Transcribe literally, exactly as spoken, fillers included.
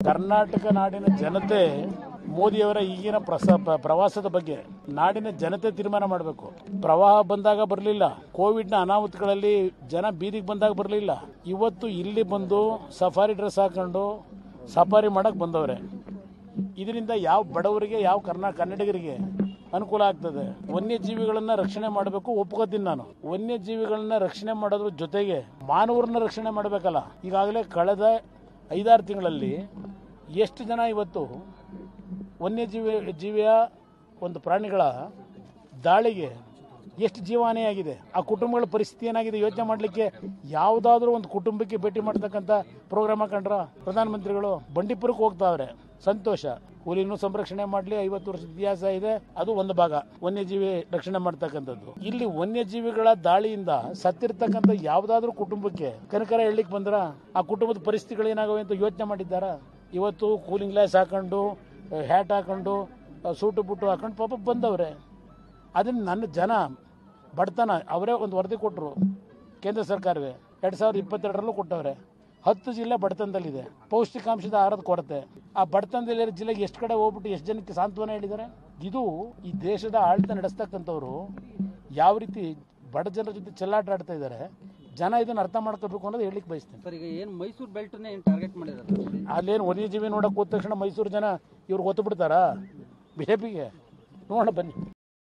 ಕರ್ನಾಟಕ ನಾಡಿನ ಜನತೆ ಮೋದಿಯವರ ಈಗಿನ ಪ್ರಸ ಪ್ರವಾಸದ ಬಗ್ಗೆ ನಾಡಿನ ಜನತೆ ತೀರ್ಮಾನ ಮಾಡಬೇಕು. ಪ್ರವಾಹ ಬಂದಾಗ ಬರಲಿಲ್ಲ, ಕೋವಿಡ್ನ ಅನಾಹುತಗಳಲ್ಲಿ ಜನ ಬೀದಿಗೆ ಬಂದಾಗ ಬರಲಿಲ್ಲ. ಇವತ್ತು ಇಲ್ಲಿ ಬಂದು ಸಫಾರಿ ಡ್ರೆಸ್ ಹಾಕೊಂಡು ಸಫಾರಿ ಮಾಡಕ್ ಬಂದವ್ರೆ. ಇದರಿಂದ ಯಾವ ಬಡವರಿಗೆ, ಯಾವ ಕರ್ನಾ ಕನ್ನಡಿಗರಿಗೆ ಅನುಕೂಲ ಆಗ್ತದೆ. ವನ್ಯಜೀವಿಗಳನ್ನ ರಕ್ಷಣೆ ಮಾಡಬೇಕು, ಒಪ್ಕೋತೀನಿ ನಾನು. ವನ್ಯಜೀವಿಗಳನ್ನ ರಕ್ಷಣೆ ಮಾಡೋದ್ರ ಜೊತೆಗೆ ಮಾನವರನ್ನ ರಕ್ಷಣೆ ಮಾಡಬೇಕಲ್ಲ. ಈಗಾಗಲೇ ಕಳೆದ ಐದಾರು ತಿಂಗಳಲ್ಲಿ ಎಷ್ಟು ಜನ ಇವತ್ತು ವನ್ಯಜೀವಿ ಜೀವಿಯ ಒಂದು ಪ್ರಾಣಿಗಳ ದಾಳಿಗೆ ಎಷ್ಟು ಜೀವಹಾನಿಯಾಗಿದೆ, ಆ ಕುಟುಂಬಗಳ ಪರಿಸ್ಥಿತಿ ಏನಾಗಿದೆ ಯೋಚನೆ ಮಾಡಲಿಕ್ಕೆ ಯಾವುದಾದ್ರೂ ಒಂದು ಕುಟುಂಬಕ್ಕೆ ಭೇಟಿ ಮಾಡ್ತಕ್ಕಂಥ ಪ್ರೋಗ್ರಾಮ್ ಹಾಕೊಂಡ್ರ ಪ್ರಧಾನಮಂತ್ರಿಗಳು? ಬಂಡೀಪುರಕ್ಕೆ ಹೋಗ್ತಾವ್ರೆ, ಸಂತೋಷ. ಹುಲಿನೂ ಸಂರಕ್ಷಣೆ ಮಾಡಲಿ, ಐವತ್ತು ವರ್ಷದ ಇತಿಹಾಸ ಇದೆ, ಅದು ಒಂದು ಭಾಗ ವನ್ಯಜೀವಿ ರಕ್ಷಣೆ ಮಾಡ್ತಕ್ಕಂಥದ್ದು. ಇಲ್ಲಿ ವನ್ಯಜೀವಿಗಳ ದಾಳಿಯಿಂದ ಸತ್ತಿರ್ತಕ್ಕಂಥ ಯಾವುದಾದ್ರೂ ಕುಟುಂಬಕ್ಕೆ ಕನಕರ ಹೇಳಲಿಕ್ಕೆ ಬಂದ್ರ ಆ ಕುಟುಂಬದ ಪರಿಸ್ಥಿತಿಗಳು ಏನಾಗವೆ ಅಂತ ಯೋಚನೆ ಮಾಡಿದ್ದಾರ? ಇವತ್ತು ಕೂಲಿಂಗ್ ಗ್ಲಾಸ್ ಹಾಕೊಂಡು, ಹ್ಯಾಟ್ ಹಾಕೊಂಡು, ಸೂಟು ಬುಟ್ಟು ಹಾಕೊಂಡು ಪಾಪ ಬಂದವ್ರೆ. ಅದನ್ನ ನನ್ನ ಜನ ಬಡತನ ಅವರೇ ಒಂದು ವರದಿ ಕೊಟ್ಟರು, ಕೇಂದ್ರ ಸರ್ಕಾರವೇ ಎರಡು ಸಾವಿರದ ಇಪ್ಪತ್ತೆರಡರಲ್ಲೂ ಕೊಟ್ಟವ್ರೆ. ಹತ್ತು ಜಿಲ್ಲೆ ಬಡತನದಲ್ಲಿದೆ, ಪೌಷ್ಟಿಕಾಂಶದ ಆಹಾರದ ಕೊರತೆ. ಆ ಬಡತನದಲ್ಲಿರೋ ಜಿಲ್ಲೆಗೆ ಎಷ್ಟು ಕಡೆ ಹೋಗ್ಬಿಟ್ಟು ಎಷ್ಟು ಜನಕ್ಕೆ ಸಾಂತ್ವನ ಹೇಳಿದ್ದಾರೆ. ಇದು ಈ ದೇಶದ ಆಡಳಿತ ನಡೆಸ್ತಕ್ಕಂಥವ್ರು ಯಾವ ರೀತಿ ಬಡ ಜನರ ಜೊತೆ ಚೆಲ್ಲಾಟ ಆಡ್ತಾ ಇದ್ದಾರೆ, ಜನ ಇದನ್ನ ಅರ್ಥ ಮಾಡ್ಕೋಬೇಕು ಅನ್ನೋದು ಹೇಳಿಕ್ ಬಯಸ್ತೇನೆ. ಸರ್, ಈಗ ಏನು ಮೈಸೂರು ಬೆಲ್ಟ್ನೇ ಏನು ಟಾರ್ಗೆಟ್ ಮಾಡಿದ್ದಾರೆ? ಅಲ್ಲೇನು ವನ್ಯಜೀವಿ ನೋಡಕ್ ಹೋದ ತಕ್ಷಣ ಮೈಸೂರು ಜನ ಇವ್ರಿಗೆ ಒತ್ತು ಬಿಡ್ತಾರಾ? ಬಿಜೆಪಿಗೆ ನೋಡೋಣ ಬನ್ನಿ.